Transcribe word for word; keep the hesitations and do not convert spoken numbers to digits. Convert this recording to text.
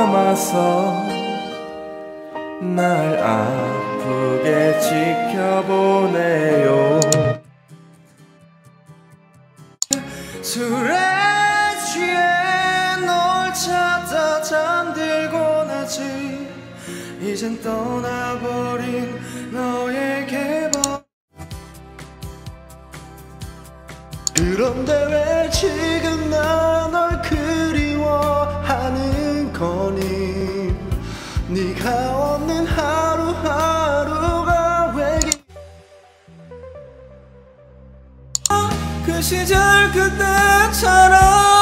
감아서 날 아프게 지켜보네요. 술에 취해 널 찾아 잠들고 나지 이젠 떠나버린 너에게 봐. 그런데 왜 지금 나 널 그리워하는 거니? 네가 없는 하루하루가 왜 그 시절 그때처럼